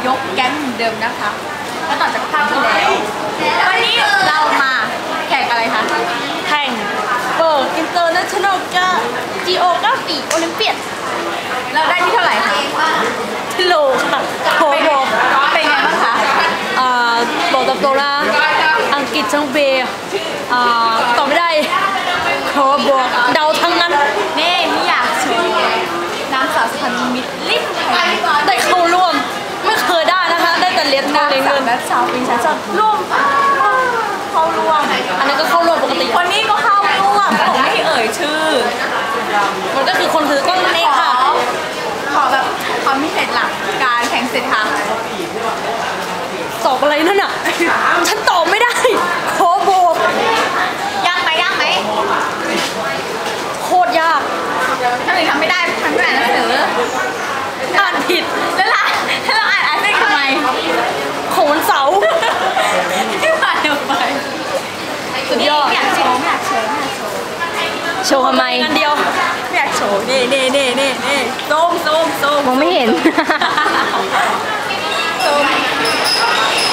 ยกแก๊งเหมือนเดิมนะคะแล้วต่อจากภาคที่แล้ววันนี้เรามาแข่งอะไรคะแข่งอินเตอร์เนชั่นแนลจีโอกราฟีโอลิมเปียดเราได้ที่เท่าไหร่คะที่โลค่ะโหเป็นไงบ้างคะบอกตรงๆนะอังกฤษทั้งเบย์ตอบไม่ได้โหบอกเดาทั้งนั้นนี่ไม่อยากโชว์นางสาวสุพรรณมิตรลิ้นไทยได้เข้าร่วมไม่เคยได้นะคะได้แต่เหรียญทองเหรียญเงินและสาวปีชั้นจะร่วมเข้าร่วมอันนี้ก็เข้าร่วมปกติคนนี้ก็เข้าร่วมผมไม่เอ่ยชื่อมันก็คือคนถือต้นนั่นเองค่ะขอแบบความพิเศษหลักการแข่งเสร็จค่ะตอบอะไรนั่นน่ะฉันตอบไม่ได้โคโบยากไหมโคตรยากถ้าหนูทำไม่ได้ทำไม่ได้หนังสืออ่านผิดแล้วล่ะถ้าเราอ่านเส้นทำไมโขนเสาที่ผ่านไปสุดยอดอยากโชว์โชว์ทำไมกันเดียวอยากโชว์นี่โซมมองไม่เห็น